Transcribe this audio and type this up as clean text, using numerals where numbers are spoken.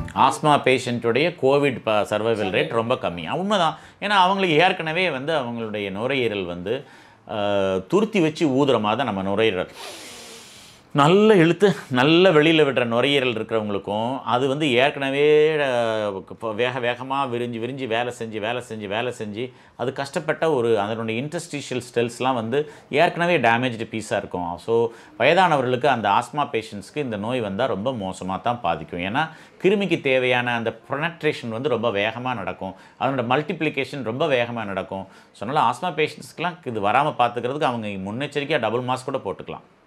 Asthma பேஷண்ட்டுடைய Covid survival rate ரொம்ப கம்மி. உண்மைதான். ஏன்னா அவங்களுக்கு ஏற்கனவே வந்து அவங்களுடைய நுரையீரல் வந்து துருத்தி வச்சு ஊதுற மாதிரி தான் நம்ம நுரையீரல். நல்ல இழுத்து நல்ல வெளியில் விடுற நுரையீரல் இருக்கிறவங்களுக்கும் அது வந்து ஏற்கனவே வேகமாக விரிஞ்சு வேலை செஞ்சு அது கஷ்டப்பட்ட ஒரு அதனுடைய இன்டர்ஸ்டிஷியல் ஸ்டெல்ஸ்லாம் வந்து ஏற்கனவே டேமேஜ்டு பீஸாக இருக்கும். ஸோ வயதானவர்களுக்கு அந்த ஆஸ்மா பேஷண்ட்ஸ்க்கு இந்த நோய் வந்தால் ரொம்ப மோசமாக தான் பாதிக்கும். ஏன்னா கிருமிக்கு தேவையான அந்த ப்ரொனட்ரேஷன் வந்து ரொம்ப வேகமாக நடக்கும், அதனோட மல்டிப்ளிகேஷன் ரொம்ப வேகமாக நடக்கும். ஸோ அதனால் ஆஸ்மா பேஷண்ட்ஸ்க்கெலாம் இது வராமல் பார்த்துக்கிறதுக்கு அவங்க முன்னெச்சரிக்கையாக டபுள் மாஸ்க் கூட போட்டுக்கலாம்.